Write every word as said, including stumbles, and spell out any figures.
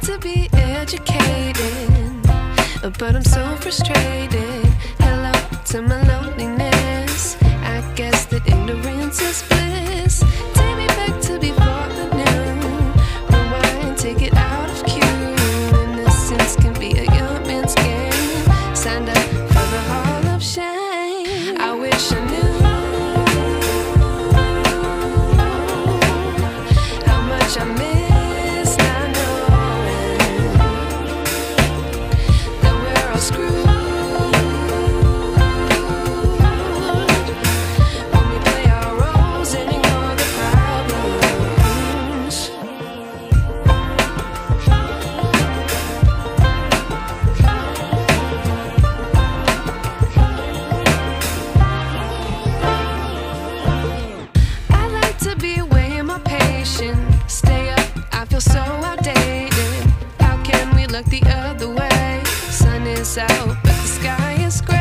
to be educated, but I'm so frustrated. Hello to my loneliness. I guess that ignorance is bliss. Take me back to before the new. Rewind, take it out of cue. Innocence can be a young man's game. Signed up for the hall of shame. I wish I knew how much I miss not knowing that we're all screwed. Stay up, I feel so outdated. How can we look the other way? Sun is out, but the sky is gray.